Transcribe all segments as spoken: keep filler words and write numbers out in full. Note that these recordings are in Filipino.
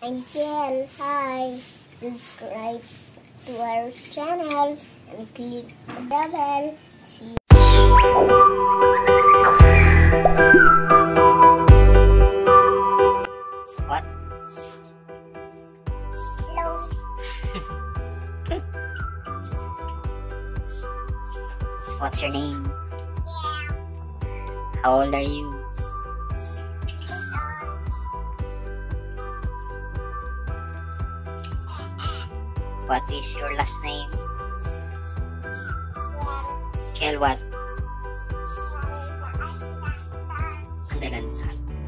Until hi, subscribe to our channel and click the bell. See you. What? Hello. What's your name? Yeah. How old are you? What is your last name? Kel what? Ang ganda.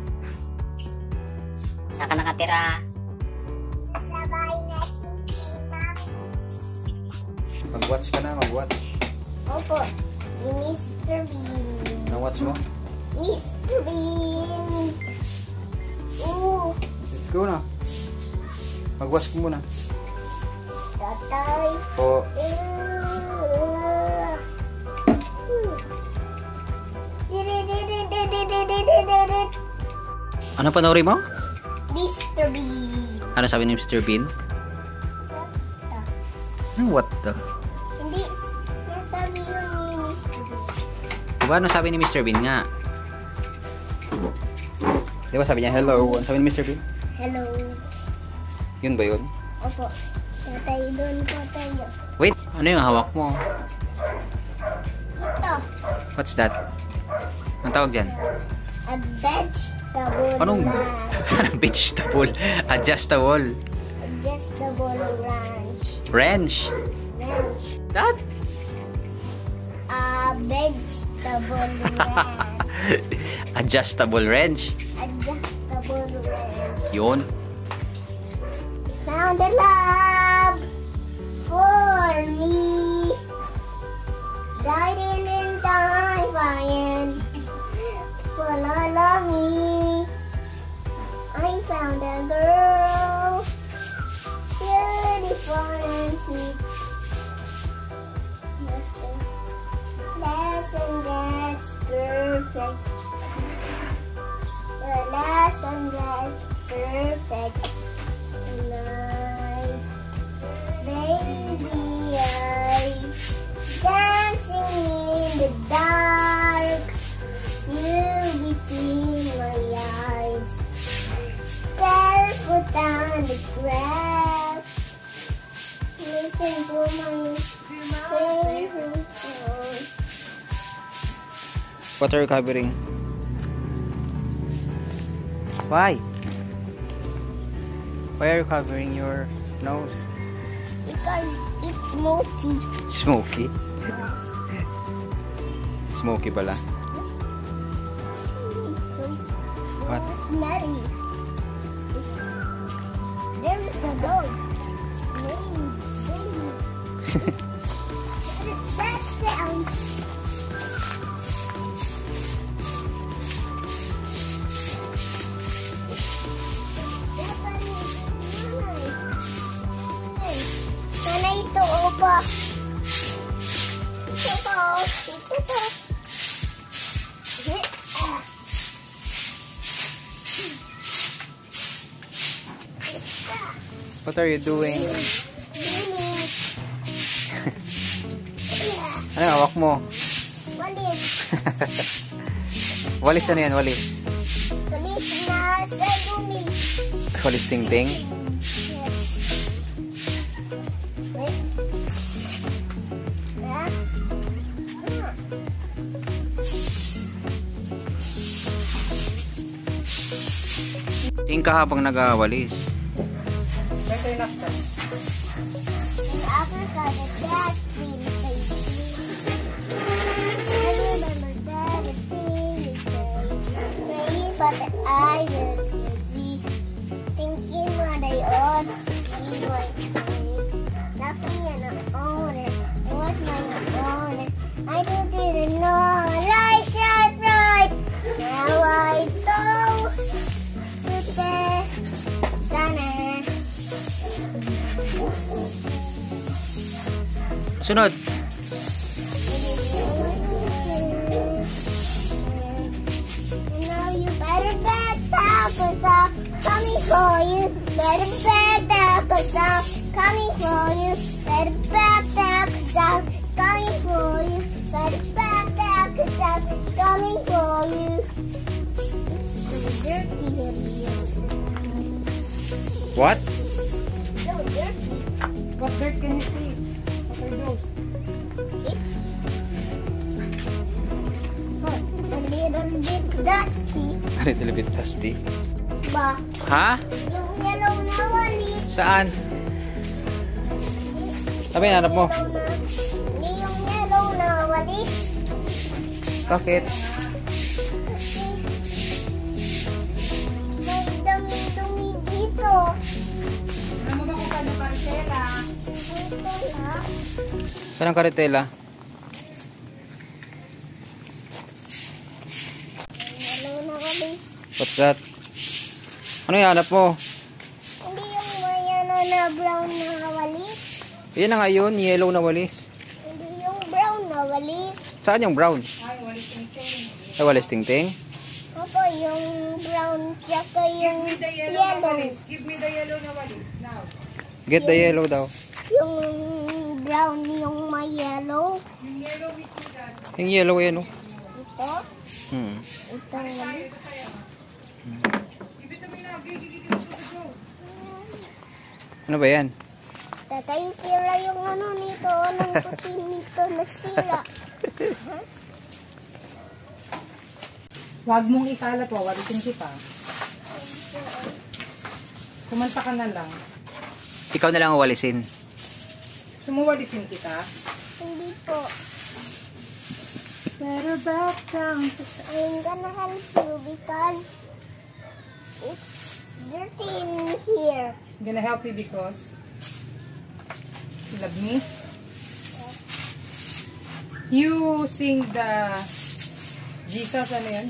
Saan ka nakatira? Sa bahay natin, Mami. Mag-watch ka na, mag-watch. Opo, ni Mister Bean. Na-watch mo? Mister Bean. Ooh, Let's go na. Mag-watch ko muna. tatay. O, Uh, ano panoorin mo? Mister Bean. Ano sabi ni Mister Bean? Ano, what the? Hindi, nasabi yun ni Mister Bean. Diba ano sabi ni Mister Bean nga? Diba sabi niya, hello? Ano sabi ni Mister Bean? Hello. Yun ba yun? Opo, tatay doon po tayo. Wait, ano yung hawak mo? Ito, What's that? Anong tawag dyan? a vegetable Anong? ranch. Anong vegetable? Adjustable. Adjustable ranch. Ranch. Ranch. That? A vegetable ranch. Adjustable ranch. Adjustable ranch. Yun. Found a love for me. Guiding in time, follow me. I found a girl, beautiful and sweet. Lesson that's perfect. The lesson that's perfect. Tonight, baby, I dancing in the dark. You between my eyes, barefoot on the grass. Listen to my favorite song. What are you covering? Why? Why are you covering your nose? Because it's smoky. Smoky? Smoky pala. What? Smelly. There is a dog. Smelly. Smelly. What is that sound? Sana ito o ba? Ito ba o? Ito ba? What are you doing? Ano yung hawak mo? Walis. Walis ano yan? Walis? Walis na sa lumi. Walis ting-ting? Wait. Ah. Tingin ka habang nag-awalis. In Africa, the dad been tasty. I remember that the thing is crazy, but I was crazy. Thinking what I ought to see my time. Lucky and an owner, it was my owner. I didn't know, right, right, right. Now I know to the sana. Sunod. You know you better bet out, cause I'm coming for you. Better back down, but down, coming for you. Better back down, down, coming for you. Better back down, down, coming for you. It's so dirty here. What? So dirty. What dirt can you see? What are those? It's It's what? a little bit dusty. A little bit dusty. Ba? Ha? Yung yellow na walis. Saan? Sabi, hanap mo. Yellow na, hindi yung yellow na walis. Bakit? Kasi may dumi-dumi dito. Alam mo ba kung paano parcela? Dito na. Saan ang karitela? Yellow na walis. What's that? Ano yung hanap mo? Hindi yung may ano na brown na walis. Yan na nga yun, yellow na walis. Hindi yung brown na walis. Saan yung brown? Ay, walis yung chain. Ay, walis tingting? Opo, yung brown tsaka yung Give me the yellow, na yellow. walis. Give me the yellow na walis. Now. Get the yellow daw. Yung brown yung may yellow. Yung yellow with you dad. Yung yellow yan, oh. Ito. Hmm. Ito walis. Ito sa'yo. Give it to me now. Give, give, give, give, give, go. Ano ba yan? Tatay, sira yung ano nito. Anong puti nito nasira. Huwag mong ikalat po. Walisin kita. Kumanta ka na lang. Ikaw na lang ang walisin. Gusto mo walisin kita? Hindi po. Better back down. I'm gonna help you because it's dirty in here. I'm gonna help you because you love me. You sing the Jesus, ano yun?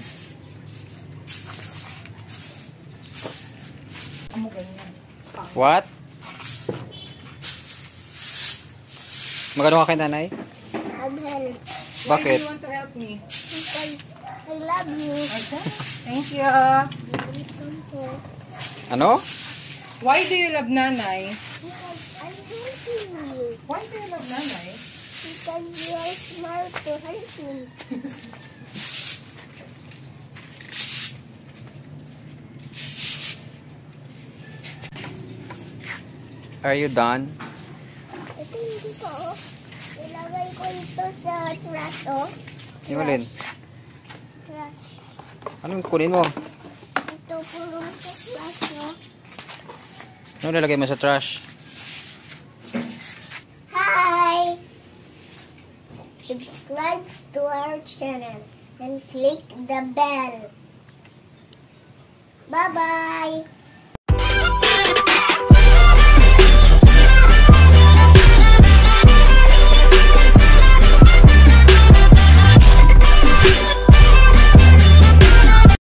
Amo ganyan. What? Magano ka kay nanay? I'll help Why do Bakit? you want to help me? because I love you. Okay. Thank you. Welcome po. Ano? Why do you love nanay? Because I'm helping you. Why do you love nanay? Because you are smart to help me. Are you done? Ito hindi pa oh. Ilagay ko ito sa trash oh. Yung alin? Trash. Anong kunin mo? Ito pulong sa trash oh. Ano lalagay mo sa trash? Hi! Subscribe to our channel and click the bell. Bye-bye!